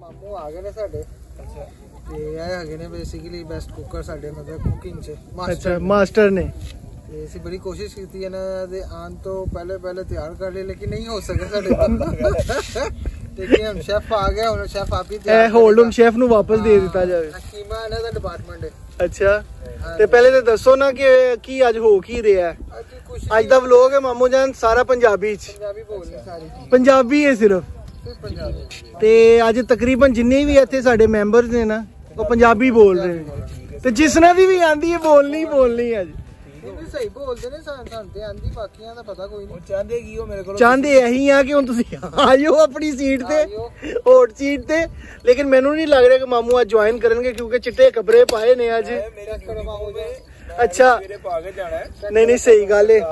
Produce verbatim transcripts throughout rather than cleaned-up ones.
ਮਾਮੂ ਆ ਗਏ ਨੇ ਸਾਡੇ। ਅੱਛਾ ਤੇ ਇਹ ਹੈਗੇ ਨੇ ਬੇਸਿਕਲੀ ਬੈਸਟ ਕੁੱਕਰ ਸਾਡੇ ਮਤਲਬ ਕੁਕਿੰਗ 'ਚ। ਅੱਛਾ ਮਾਸਟਰ ਨੇ। ਤੇ ਅਸੀਂ ਬੜੀ ਕੋਸ਼ਿਸ਼ ਕੀਤੀ ਇਹਨਾਂ ਦੇ ਆਉਣ ਤੋਂ ਪਹਿਲੇ ਪਹਿਲੇ ਤਿਆਰ ਕਰ ਲਏ ਲੇਕਿਨ ਨਹੀਂ ਹੋ ਸਕਿਆ ਸਾਡੇ ਕੋਲ। ਤੇ ਹੁਣ ਸ਼ੈਫ ਆ ਗਿਆ, ਹੁਣ ਸ਼ੈਫ ਆਪ ਹੀ ਤਿਆਰ। ਇਹ ਹੋਲਡ ਹੁਣ ਸ਼ੈਫ ਨੂੰ ਵਾਪਸ ਦੇ ਦਿੱਤਾ ਜਾਵੇ। ਕੀਮਾ ਇਹਨਾਂ ਦਾ ਡਿਪਾਰਟਮੈਂਟ ਹੈ। ਅੱਛਾ ਤੇ ਪਹਿਲੇ ਤੇ ਦੱਸੋ ਨਾ ਕਿ ਕੀ ਅੱਜ ਹੋ ਕੀ ਰਿਹਾ। ਅੱਜ ਦਾ ਵਲੋਗ ਹੈ ਮਾਮੂ ਜਾਨ ਸਾਰਾ ਪੰਜਾਬੀ ਚ। ਪੰਜਾਬੀ ਬੋਲਣੀ ਸਾਰੀ, ਪੰਜਾਬੀ ਹੈ ਸਿਰਫ। ਤੇ ਅੱਜ ਤਕਰੀਬਨ ਜਿੰਨੇ ਵੀ ਇੱਥੇ ਸਾਡੇ ਮੈਂਬਰਸ ਨੇ ਨਾ ਉਹ ਪੰਜਾਬੀ ਬੋਲ ਰਹੇ ਨੇ ਤੇ ਜਿਸ ਨਾਲ ਦੀ ਵੀ ਆਂਦੀ ਹੈ ਬੋਲਣੀ ਬੋਲਣੀ ਅੱਜ। ਸਹੀ ਬੋਲਦੇ ਨੇ ਸਾਨੂੰ ਤੇ ਆਂਦੀ, ਬਾਕੀਆਂ ਦਾ ਪਤਾ ਕੋਈ ਨਹੀਂ। ਚਾਹੁੰਦੇ ਕੀ ਉਹ ਮੇਰੇ ਕੋਲ ਚਾਹੁੰਦੇ ਇਹੀ ਆ ਕਿ ਹੁਣ ਤੁਸੀਂ ਆਇਓ ਆਪਣੀ ਸੀਟ ਤੇ, ਹੋਟ ਸੀਟ ਤੇ। ਲੇਕਿਨ ਮੈਨੂੰ ਨਹੀਂ ਲੱਗ ਰਿਹਾ ਕਿ ਮਾਮੂ ਅੱਜ ਜੁਆਇਨ ਕਰਨਗੇ ਕਿਉਂਕਿ ਚਿੱਟੇ ਕੱਪੜੇ ਪਾਏ ਨੇ ਅੱਜ। ਅੱਛਾ ਨਹੀਂ ਨਹੀਂ ਸਹੀ ਗੱਲ ਹੈ।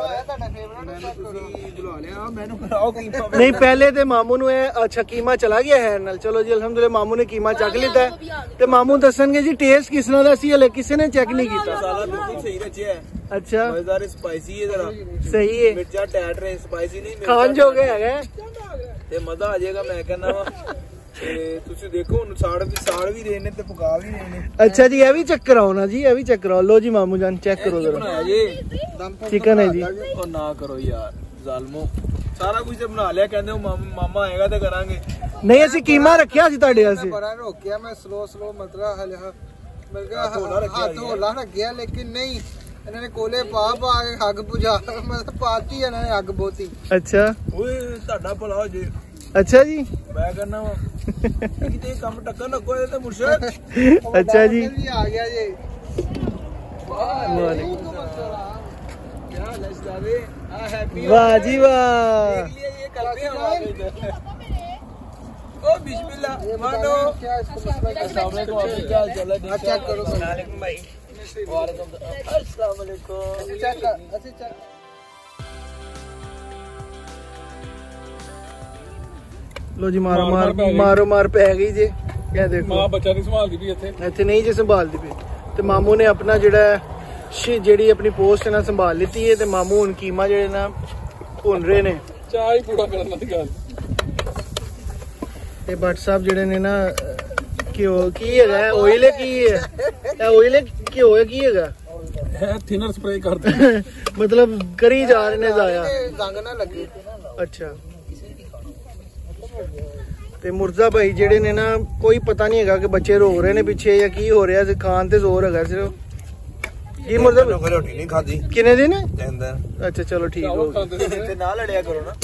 ਨਹੀਂ ਪਹਿਲੇ ਤੇ ਮਾਮੂ ਨੂੰ ਇਹ ਅੱਛਾ ਕੀਮਾ ਚਲਾ ਗਿਆ ਹੈ ਨਾਲ। ਚਲੋ ਜੀ ਅਲਹਮਦੁਲਿਲਾ ਮਾਮੂ ਨੇ ਕੀਮਾ ਚੱਕ ਲਿੱਤਾ ਹੈ ਤੇ ਮਾਮੂ ਦੱਸਣਗੇ ਜੀ ਟੇਸਟ ਕਿਸ ਤਰ੍ਹਾਂ ਦਾ ਸੀ। ਹਲੇ ਕਿਸੇ ਨੇ ਚੈੱਕ ਨਹੀਂ ਕੀਤਾ। अच्छा मजेदार स्पाइसी है जरा सही है मिर्चा टैट रहे स्पाइसी नहीं खान जो गया है ते मजा आ जाएगा। मैं कहना वा ते तुसी देखो हुन साड़ भी साड़ भी रहे ने ते पका भी रहे ने। अच्छा जी ये भी चेक कराओ ना जी, ये भी चेक कराओ। लो जी मामू जान चेक करो जरा। बनाया जी चिकन है जी। ओ ना करो यार जालमो, सारा कुछ ते बना लिया। कहंदे हो मामा आएगा ते करांगे। नहीं असि कीमा रखया सी ਤੁਹਾਡੇ ਵਾਸਤੇ। ਬੜਾ ਰੋਕਿਆ ਮੈਂ ਸਲੋ ਸਲੋ ਮਤਲਬ ਹਲੇ ਮੈਂ ਕਿਹਾ ਹੱਥ ਹੋਲਾ ਰੱਖਿਆ ਲੇਕਿਨ ਨਹੀਂ ਇਹਨਾਂ ਨੇ ਕੋਲੇ ਪਾ ਪਾ ਕੇ ਅੱਗ ਬੁਝਾ ਮਤਲਬ ਪਾਤੀ ਇਹਨਾਂ ਨੇ ਅੱਗ ਬੋਤੀ। ਅੱਛਾ ਓਏ ਤੁਹਾਡਾ ਭਲਾ ਹੋ ਜੇ। ਅੱਛਾ ਜੀ ਮੈਂ ਕਹਿੰਦਾ ਵਾ ਕਿਤੇ ਕੰਮ ਟੱਕਰ ਨਾ ਕੋਈ ਤੇ ਮੁਰਸ਼ਦ। ਅੱਛਾ ਜੀ ਆ ਗਿਆ ਜੀ। ਵਾਲੇਕੁਮ अस्सलाम क्या हाल है साहब? हां हैप्पी वाह जी वाह। ये करते हैं ओ बिस्मिल्लाह मानो क्या इसको मसला का सामने तो आप क्या चल रहा है चेक करो। वालेकुम भाई अस्सलाम वालेकुम। लो जी मारो मार मारो मार पै गई जी। क्या देखो मां बच्चा नहीं संभालदी भी ਇੱਥੇ ਇੱਥੇ ਨਹੀਂ ਜੇ ਸੰਭਾਲਦੀ ਵੀ ਤੇ ਮਾਮੂ ਨੇ ਆਪਣਾ ਜਿਹੜਾ ਜਿਹੜੀ ਆਪਣੀ ਪੋਸਟ ਨਾ ਸੰਭਾਲ ਲਿੱਤੀ ਹੈ ਤੇ ਮਾਮੂ ਹੁਣ ਕੀਮਾ ਜਿਹੜੇ ਨਾ ਭੁੰਨ ਰਹੇ ਨੇ। ਚਾਹ ਹੀ ਪੂਰਾ ਕਰਨ ਦੀ ਗੱਲ। ਤੇ ਬੱਟ ਸਾਹਿਬ ਜਿਹੜੇ ਨੇ ਨਾ ਘਿਓ ਕੀ ਹੈਗਾ ਆਇਲ ਕੀ ਹੈ ਇਹ ਆਇਲ ਘਿਓ ਹੈ ਕੀ ਹੈਗਾ ਥਿਨਰ ਸਪਰੇ ਕਰਦੇ ਮਤਲਬ ਕਰੀ ਜਾ ਰਹੇ ਨੇ ਜ਼ਾਇਆ ਜੰਗ ਨਾ ਲੱਗੇ। ਅੱਛਾ ਤੇ ਮੁਰਜ਼ਾ ਭਾਈ ਜਿਹੜੇ ਨੇ ਨਾ ਕੋਈ ਪਤਾ ਨਹੀਂ ਹੈਗਾ ਕਿ ਬੱਚੇ ਰੋ ਰਹੇ ਨੇ ਪਿੱਛੇ ਜਾਂ ਕੀ ਹੋ ਰਿਹਾ। ਖਾਣ ਤੇ ਜ਼ੋਰ ਹੈਗਾ ਸਿਰਫ। ਕੀ ਮੁਰਜ਼ਾ ਰੋਟੀ ਨਹੀਂ ਖਾਦੀ ਕਿੰਨੇ ਦਿਨ? ਤਿੰਨ ਦਿਨ। ਅੱਛਾ ਚਲੋ ਠੀਕ ਹੋ ਤੇ ਨਾ ਲੜਿਆ ਕਰੋ ਨਾ।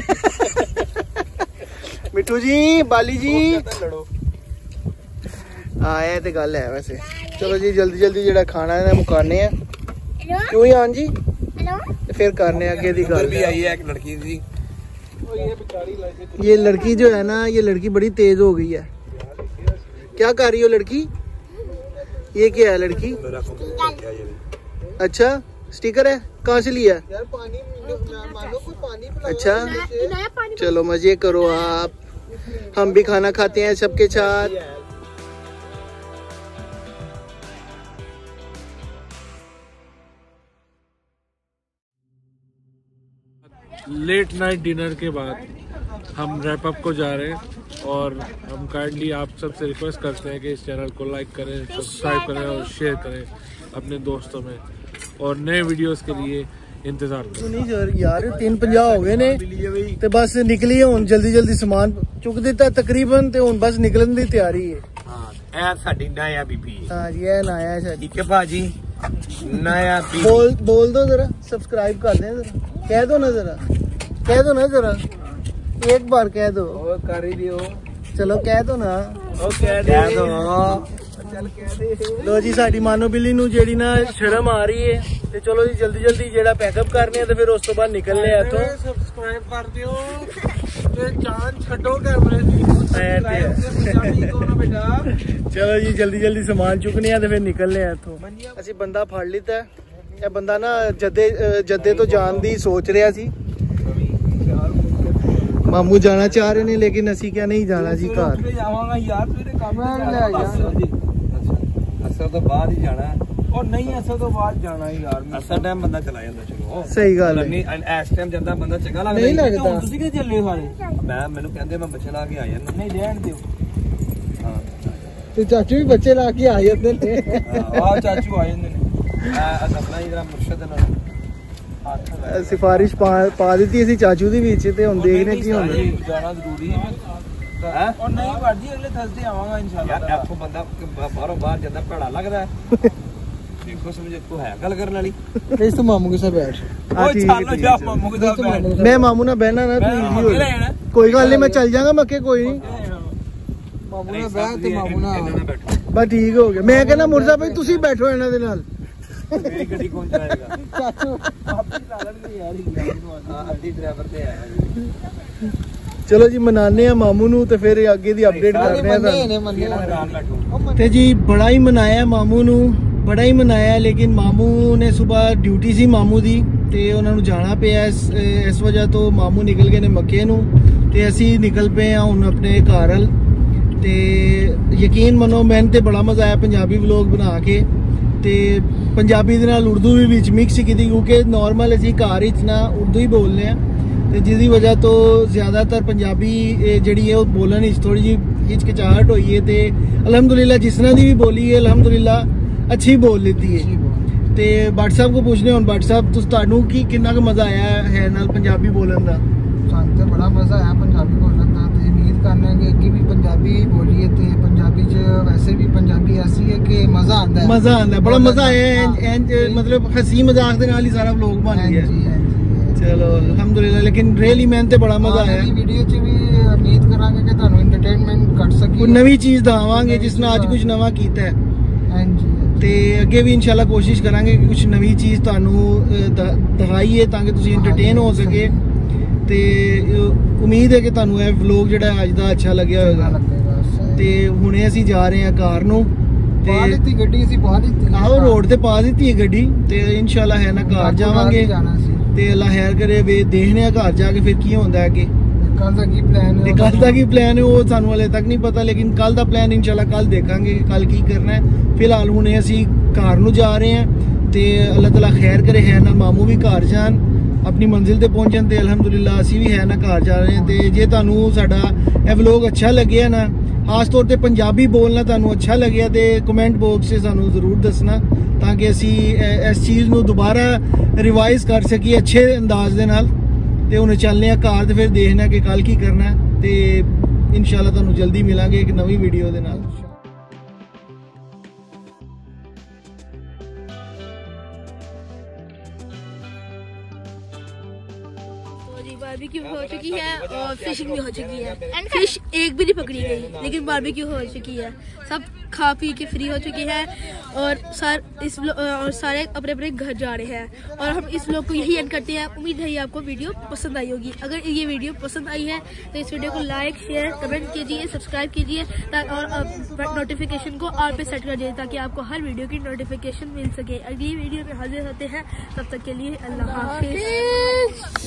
ਮਿੱਠੂ ਜੀ ਬਾਲੀ ਜੀ ਲੜੋ। हाँ ये तो गल है वैसे। चलो जी जल्दी जल्दी जेड़ा खाना है मुकाने हैं क्यों ही आन जी फिर करने आगे दी गल। भी आई है एक लड़की जी। ये लड़की जो है ना ये लड़की बड़ी तेज हो गई है। क्या कर रही हो लड़की? ये क्या है लड़की? अच्छा स्टिकर है कहाँ से लिया? अच्छा चलो मजे करो आप, हम भी खाना खाते हैं सबके साथ। लेट नाइट डिनर के बाद हम रैप अप को जा रहे हैं और हम काइंडली आप सबसे रिक्वेस्ट करते हैं कि इस चैनल को लाइक करें, सब्सक्राइब करें और शेयर करें अपने दोस्तों में और नए वीडियोस के लिए इंतजार करें। यार तीन पंजाह हो गए ने ते बस निकली हुन जल्दी जल्दी सामान चुक दिता तकरीबन ते हुन बस निकलन दी तैयारी है। हां ए साडी नया बीबी। हां जी ए नया है साडी के भाजी नया बीबी। बोल बोल दो जरा सब्सक्राइब कर दें जरा कह दो ना जरा कह दो ना जरा एक बार कह दो। ओ कर ही दियो चलो कह दो ना। ओ कह दो चल कह दे। लो जी साडी मानो बिल्ली नू जेड़ी ना शर्म आ रही है ते चलो जी जल्दी जल्दी जेड़ा पैकअप करने ते फिर उस तो बाद निकलने आ। तो सब्सक्राइब कर दियो ते जान छड्डो कैमरे दी। चलो जी जल्दी जल्दी सामान चुकने आ ते फिर निकलने आ। तो ਅਸੀਂ ਬੰਦਾ ਫੜ ਲਿੱਤਾ। ਇਹ ਬੰਦਾ ਨਾ ਜੱਦੇ ਜੱਦੇ ਤੋਂ ਜਾਣ ਦੀ ਸੋਚ ਰਿਹਾ ਸੀ। ਮਾਮੂ ਜਾਣਾ ਚਾਹ ਰਹੇ ਨੇ ਲੇਕਿਨ ਅਸੀਂ ਕਿਹਾ ਨਹੀਂ ਜਾਣਾ ਜੀ ਘਰ ਜਾਵਾਂਗਾ ਯਾਰ ਤੇਰੇ ਕੰਮ ਲੈ ਜਾ। ਅਸਰ ਤੋਂ ਬਾਅਦ ਹੀ ਜਾਣਾ ਉਹ ਨਹੀਂ ਅਸਰ ਤੋਂ ਬਾਅਦ ਜਾਣਾ ਯਾਰ। ਅਸਰ ਟਾਈਮ ਬੰਦਾ ਚਲਾ ਜਾਂਦਾ। ਚਲੋ ਸਹੀ ਗੱਲ ਹੈ ਨਹੀਂ ਇਸ ਟਾਈਮ ਜਾਂਦਾ ਬੰਦਾ ਚੰਗਾ ਲੱਗਦਾ ਨਹੀਂ ਲੱਗਦਾ। ਤੁਸੀਂ ਕਿੱਥੇ ਚੱਲੇ ਸਾਰੇ? ਮੈਂ ਮੈਨੂੰ ਕਹਿੰਦੇ ਮੈਂ ਬੱਚੇ ਲਾ ਕੇ ਆ ਜਾਂਦਾ। ਨਹੀਂ ਰਹਿਣ ਦਿਓ ਤੇ ਚਾਚੂ ਵੀ ਬੱਚੇ ਲਾ ਕੇ ਆ ਜਾਂਦੇ ਨੇ। ਆ ਚਾਚੂ ਆ ਜਾਂਦੇ ਨੇ। ਆ ਸਪਨਾ ਜੀ ਦਾ ਮੁਰਸ਼ਦ ਨਾਲ ਸਿਫਾਰਿਸ਼ ਪਾ ਦਿੱਤੀ ਅਸੀਂ ਚਾਚੂ ਦੀ ਵਿੱਚ ਤੇ ਹੁਣ ਦੇਖਦੇ ਕੀ ਹੁੰਦਾ। ਜਾਣਾ ਜ਼ਰੂਰੀ ਹੈ। ਉਹ ਨਹੀਂ ਭਾਜੀ ਅਗਲੇ ਥਰਸਡੇ ਆਵਾਂਗਾ ਇਨਸ਼ਾਅੱਲਾ। ਯਾਰ ਇੱਥੋਂ ਬੰਦਾ ਬਾਹਰੋਂ ਬਾਹਰ ਜਾਂਦਾ ਭੜਾ ਲੱਗਦਾ ਹੈ। देखो समझे तू है गल करने वाली। इस तो मामू के साथ बैठ। हां ठीक है मामू के साथ बैठ। मैं मामू ना बहना ना तू इजी हो। कोई गल नहीं मैं चल जाऊंगा मक्के कोई नहीं। मामू ना बैठ ते मामू ना बस ठीक हो गया। मैं कहना मुर्जा भाई तुसी बैठो इना दे नाल। मेरी गड्डी कौन चलाएगा? चाचू आप ही चला लेंगे यार हां अड्डी ड्राइवर ते है। चलो जी मनाने हैं मामू नू ते फिर आगे दी अपडेट करते हैं। ते जी बड़ा ही मनाया मामू नू बड़ा ही मनाया लेकिन मामू ने सुबह ड्यूटी सी मामू दी ते उन्हां नू जाना पिया इस, इस वजह तो मामू निकल गए ने मक्के नू ते असी निकल पे हैं हुण अपने घर हल। ते यकीन मनो मैंने ते बड़ा मजा आया पंजाबी व्लॉग बना के ते पंजाबी दे नाल उर्दू भी विच मिक्स की क्योंकि नॉर्मल असी घर विच ना उर्दू ही बोलने हैं ते जिसदी वजह तो ज़्यादातर पंजाबी जिहड़ी है बोलने विच थोड़ी जी हिचकिचाहट होई है ते अलहमदुलिल्लाह जिसना दी भी बोली है अलहमदुलिल्लाह अच्छी बोल लेती है। ते भट्ट साहब को पूछने हुण भट्ट साहब तुस तानू की कितना क मजा आया है नाल पंजाबी बोलन दा? सानू ते बड़ा मजा आया पंजाबी बोलन दा ते उम्मीद करने कि अगे भी पंजाबी बोलिए ते पंजाबी च वैसे भी पंजाबी ऐसी है कि मजा आंदा है। मजा आंदा है बड़ा मजा आया है मतलब हंसी मजाक दे नाल ही सारा व्लॉग बन गया। चलो अल्हम्दुलिल्लाह लेकिन रियली मैंने ते बड़ा मजा आया। वीडियो च भी उम्मीद करांगे कि तानू एंटरटेनमेंट कर सकी कोई नवी चीज दवांगे जिसने आज कुछ नवा कीता है। हां जी ਤੇ ਅੱਗੇ ਵੀ ਇਨਸ਼ਾਅੱਲਾ ਕੋਸ਼ਿਸ਼ ਕਰਾਂਗੇ ਕਿ ਕੁਝ ਨਵੀਂ ਚੀਜ਼ ਤੁਹਾਨੂੰ ਦਿਖਾਈਏ ਤਾਂ ਕਿ ਤੁਸੀਂ ਐਂਟਰਟੇਨ ਹੋ ਸਕੇ ਤੇ ਉਮੀਦ ਹੈ ਕਿ ਤੁਹਾਨੂੰ ਇਹ ਵਲੌਗ ਜਿਹੜਾ ਅੱਜ ਦਾ ਅੱਛਾ ਲੱਗਿਆ ਹੋਵੇਗਾ। ਤੇ ਹੁਣੇ ਅਸੀਂ ਜਾ ਰਹੇ ਹਾਂ ਕਾਰ ਨੂੰ ਤੇ ਪਾ ਦਿੱਤੀ ਗੱਡੀ ਅਸੀਂ ਪਾ ਦਿੱਤੀ ਆਹੋ ਰੋਡ ਤੇ ਪਾ ਦਿੱਤੀ ਹੈ ਗੱਡੀ ਤੇ ਇਨਸ਼ਾਅੱਲਾ ਹੈ ਨਾ ਘਰ ਜਾਵਾਂਗੇ ਤੇ ਅੱਲਾ ਖੈਰ ਕਰੇ ਵੇ ਦੇਖਦੇ ਆ ਘਰ ਜਾ ਕੇ ਫਿਰ ਕੀ ਹੁੰਦਾ ਹੈ ਕਿ ਕੱਲ ਦਾ ਕੀ ਪਲਾਨ ਹੈ ਕੱਲ ਦਾ ਕੀ ਪਲਾਨ ਹੈ ਉਹ ਸਾਨੂੰ ਹਲੇ ਤੱਕ ਨਹੀਂ ਪਤਾ ਲੇਕਿਨ ਕੱਲ ਦਾ ਪਲਾਨ ਇਨਸ਼ਾਅੱਲਾ ਕੱਲ ਦੇਖਾਂਗੇ ਕਿ ਕੱਲ ਕੀ ਕਰਨਾ ਹੈ। ਫਿਲਹਾਲ ਹੁਣੇ ਅਸੀਂ ਘਰ ਨੂੰ ਜਾ ਰਹੇ ਹਾਂ ਤੇ ਅੱਲਾਹ ਤਾਲਾ ਖੈਰ ਕਰੇ ਹੈ ਨਾ ਮਾਮੂ ਵੀ ਘਰ ਜਾਣ ਆਪਣੀ ਮੰਜ਼ਿਲ ਤੇ ਪਹੁੰਚਣ ਤੇ ਅਲਹਮਦੁਲਿल्लाह ਅਸੀਂ ਵੀ ਹੈ ਨਾ ਘਰ ਜਾ ਰਹੇ ਹਾਂ। ਤੇ ਜੇ ਤੁਹਾਨੂੰ ਸਾਡਾ ਇਹ ਵਲੌਗ ਅੱਛਾ ਲੱਗਿਆ ਨਾ ਖਾਸ ਤੌਰ ਤੇ ਪੰਜਾਬੀ ਬੋਲਣਾ ਤੁਹਾਨੂੰ ਅੱਛਾ ਲੱਗਿਆ ਤੇ ਕਮੈਂਟ ਬਾਕਸ 'ਚ ਸਾਨੂੰ ਜ਼ਰੂਰ ਦੱਸਣਾ ਤਾਂ ਕਿ ਅਸੀਂ ਇਸ ਚੀਜ਼ ਨੂੰ ਦੁਬਾਰਾ ਰਿਵਾਈਜ਼ ਕਰ ਸਕੀਏ ਅੱਛੇ ਅੰਦਾਜ਼ ਦੇ ਨਾਲ। ਤੇ ਹੁਣ ਚੱਲਨੇ ਆ ਘਰ ਤੇ ਫਿਰ ਦੇਖਣਾ ਕਿ ਕੱਲ ਕੀ ਕਰਨਾ ਤੇ ਇਨਸ਼ਾਅੱਲਾ ਤੁਹਾਨੂੰ ਜਲਦੀ ਮਿਲਾਂਗੇ ਇੱਕ ਨਵੀਂ ਵੀਡੀਓ ਦੇ ਨਾਲ। बारबेक्यू हो चुकी है और फिशिंग भी हो चुकी है। फिश एक भी नहीं पकड़ी गई लेकिन बारबेक्यू हो चुकी है। सब खा पी के फ्री हो चुके हैं और सार इस और सारे अपने अपने घर जा रहे हैं और हम इस व्लॉग को यही एंड करते हैं। उम्मीद है ये आपको वीडियो पसंद आई होगी। अगर ये वीडियो पसंद आई है तो इस वीडियो को लाइक शेयर कमेंट कीजिए सब्सक्राइब कीजिए और नोटिफिकेशन को ऑल पे सेट कर दीजिए ताकि आपको हर वीडियो की नोटिफिकेशन मिल सके। अगली वीडियो में हाजिर होते हैं तब तक के लिए अल्लाह हाफिज।